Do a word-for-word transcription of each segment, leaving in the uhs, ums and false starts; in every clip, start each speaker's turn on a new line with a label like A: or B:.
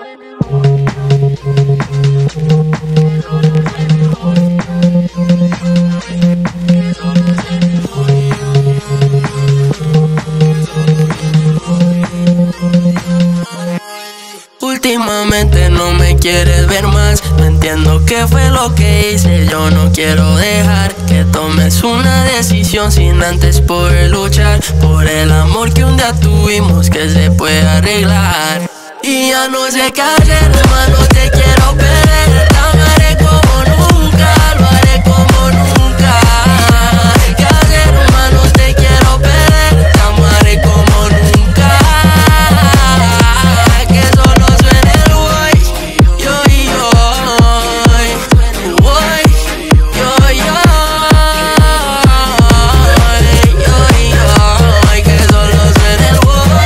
A: Últimamente no me quieres ver más. No entiendo qué fue lo que hice. Yo no quiero dejar que tomes una decisión sin antes poder luchar por el amor que un día tuvimos, que se puede arreglar. Y ya no sé qué hacer, hermano, te quiero perder. Te amaré como nunca, lo haré como nunca. ¿Qué hacer, hermano? Te quiero perder. Te amaré como nunca. Que solo suene el voy, yo y yo. Voy, yo y yo. Yo y yo. Que solo suene el voy,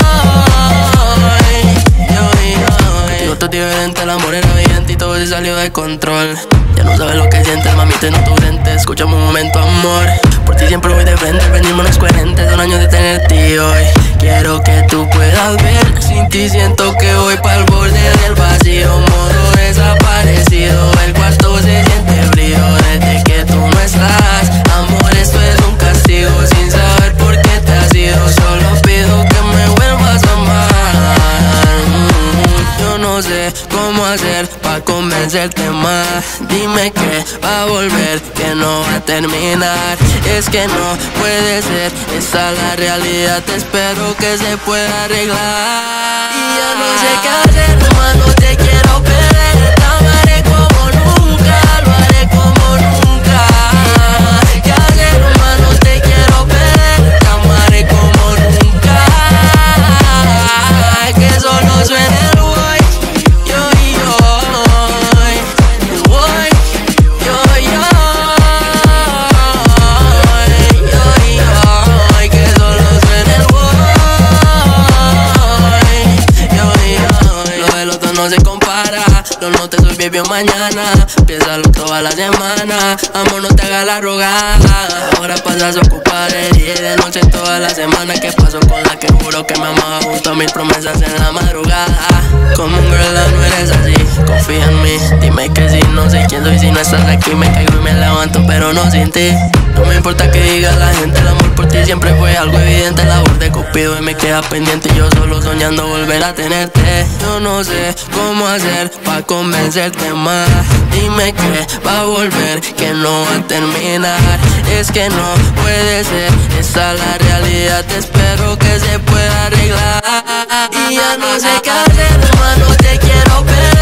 A: yo y yo. Todo es diferente, el amor era evidente y todo se salió de control. Ya no sabes lo que sientes, mamita, no tu frente. Escúchame un momento, amor. Por ti siempre voy de frente, venimos coherentes. Un año de tenerte y hoy quiero que tú puedas ver. Sin ti siento que voy pa'l borde del vacío. Modo desaparecido, el cuarto se siente frío desde que tú no estás. Amor, esto es un castigo sin saber por qué te has ido. Solo pido que me vuelvas a amar. Yo no sé cómo hacer pa' convencerte más. Dime que va a volver, que no va a terminar. Es que no puede ser, esa es la realidad. Te espero que se pueda arreglar. Y ya no sé qué hacer, hermano, te quiero perder. Te amaré como nunca, lo haré como nunca. ¿Qué hacer, hermano? Te quiero perder. Te amaré como nunca. Que solo suene el voy, yo y yo. Voy, yo y yo. Yo y yo. Que solo suene el voy, yo y yo. Lo del otro no se compara. Lo no te soy bien mañana. Piénsalo toda la semana. Amor, no te hagas la rogada. Ahora pasas a ocupar el día y de noche toda la semana. ¿Qué pasó con la que juro que me amaba junto a mil promesas en la madrugada? Como un girl, no eres así. Confía en mí, dime que sí. No sé quién soy si no estás aquí. Me caigo y me levanto, pero no sin ti. No me importa que diga la gente, el amor por ti siempre fue algo evidente. La voz de Cupido y me queda pendiente. Yo solo soñando volver a tenerte. Yo no sé cómo hacer pa' convencerte más. Dime que va a volver, que no va a terminar. Es que no puede ser, esa es la realidad. Te espero que se pueda arreglar. Y ya no sé qué hacer, hermano, te quiero perder.